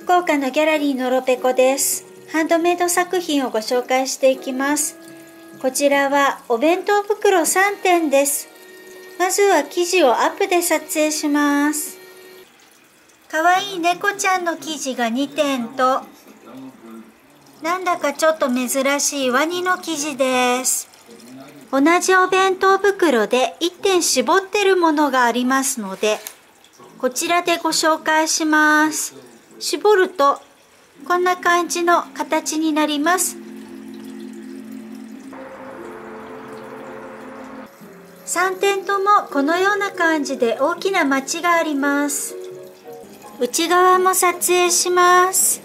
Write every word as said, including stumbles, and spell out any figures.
福岡のギャラリーのロペコです。ハンドメイド作品をご紹介していきます。こちらはお弁当袋さんてんです。まずは生地をアップで撮影します。かわいい猫ちゃんの生地がにてんと、なんだかちょっと珍しいワニの生地です。同じお弁当袋でいってん絞ってるものがありますので、こちらでご紹介します。絞るとこんな感じの形になります。さんてんともこのような感じで大きなマチがあります。内側も撮影します。